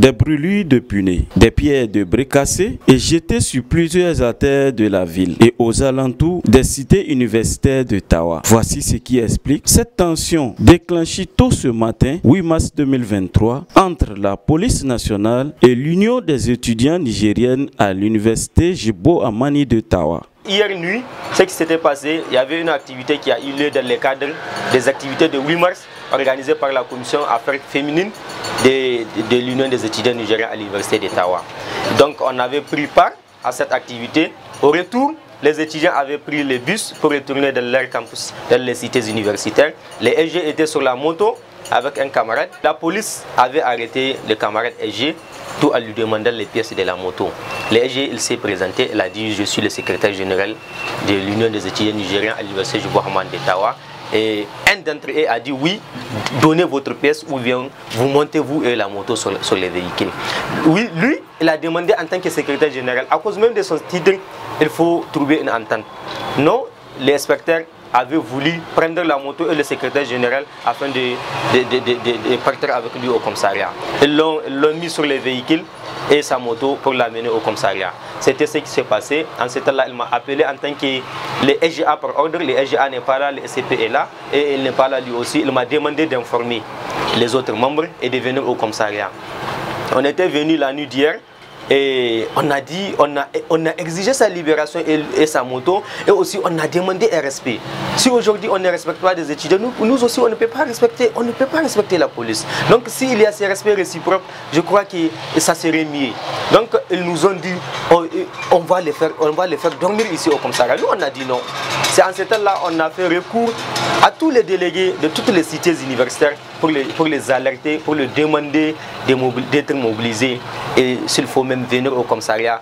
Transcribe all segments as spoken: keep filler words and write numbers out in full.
des brûlures de punais, des pierres de briques cassées et jetées sur plusieurs artères de la ville et aux alentours des cités universitaires de Tawa. Voici ce qui explique cette tension déclenchée tôt ce matin, huit mars deux mille vingt-trois, entre la police nationale et l'Union des étudiants nigériennes à l'université Jibo Amani de Tawa. Hier nuit, ce qui s'était passé, il y avait une activité qui a eu lieu dans le cadre des activités de huit mars organisées par la commission affaires féminines de, de, de l'Union des étudiants nigériens à l'université de Tawa. Donc on avait pris part à cette activité. Au retour, les étudiants avaient pris le bus pour retourner dans leur campus, dans les cités universitaires. Les S G étaient sur la moto avec un camarade. La police avait arrêté le camarade S G tout en lui demandant les pièces de la moto. Le S G, il s'est présenté, il a dit je suis le secrétaire général de l'Union des étudiants nigériens à l'université Jibo Amani de Tawa. Et un d'entre eux a dit oui, donnez votre pièce ou bien vous montez vous et la moto sur, sur les véhicules. Oui, lui, il a demandé en tant que secrétaire général, à cause même de son titre, il faut trouver une entente. Non, les inspecteurs avaient voulu prendre la moto et le secrétaire général afin de, de, de, de, de, de partir avec lui au commissariat. Ils l'ont mis sur les véhicules et sa moto pour l'amener au commissariat. C'était ce qui s'est passé. En ce temps-là, il m'a appelé en tant que le S G A par ordre. Le S G A n'est pas là, le S C P est là et il n'est pas là lui aussi. Il m'a demandé d'informer les autres membres et de venir au commissariat. On était venus la nuit d'hier. Et on a dit, on a, on a exigé sa libération et, et sa moto, et aussi on a demandé un respect. Si aujourd'hui on ne respecte pas des étudiants, nous, nous aussi on ne peut pas respecter, on ne peut pas respecter la police. Donc s'il y a ce respect réciproque, je crois que ça serait mieux. Donc ils nous ont dit, on, on va les faire, on va les faire dormir ici au commissariat. Nous on a dit non. C'est en ce temps-là on a fait recours à tous les délégués de toutes les cités universitaires pour les, pour les alerter, pour leur demander d'être mobilisés et s'il faut même venir au commissariat,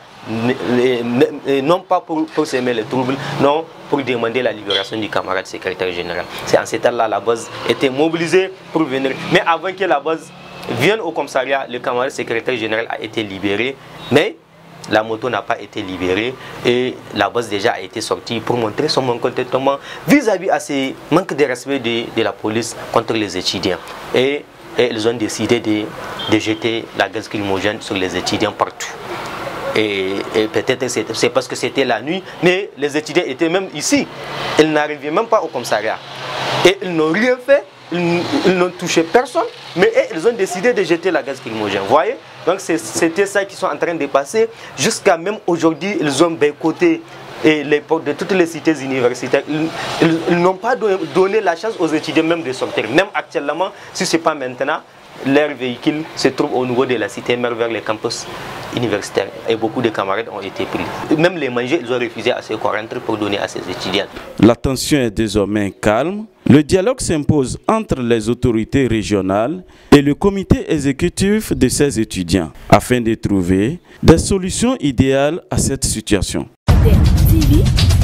non pas pour, pour s'aimer les troubles, non pour demander la libération du camarade secrétaire général. C'est en ce temps-là la base était mobilisée pour venir. Mais avant que la base vienne au commissariat, le camarade secrétaire général a été libéré, mais la moto n'a pas été libérée et la base déjà a été sortie pour montrer son mécontentement vis-à-vis à ces manques de respect de, de la police contre les étudiants. Et, et ils ont décidé de, de jeter la gaz lacrymogène sur les étudiants partout. Et, et peut-être c'est parce que c'était la nuit, mais les étudiants étaient même ici. Ils n'arrivaient même pas au commissariat. Et ils n'ont rien fait, ils, ils n'ont touché personne, mais ils ont décidé de jeter la gaz lacrymogène. Vous voyez? Donc c'était ça qui sont en train de passer. Jusqu'à même aujourd'hui, ils ont boycotté les portes de toutes les cités universitaires. Ils, ils, ils n'ont pas donné la chance aux étudiants même de sortir. Même actuellement, si ce n'est pas maintenant, leur véhicule se trouve au niveau de la cité mère vers les campus universitaires. Et beaucoup de camarades ont été pris. Même les manger, ils ont refusé à se rentrer pour donner à ces étudiants. La tension est désormais calme. Le dialogue s'impose entre les autorités régionales et le comité exécutif de ces étudiants afin de trouver des solutions idéales à cette situation. A D E R T V,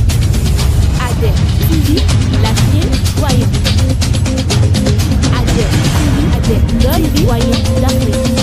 A D E R T V, la chaîne citoyenne. A D E R T V, A D E R T V, l'Afrique.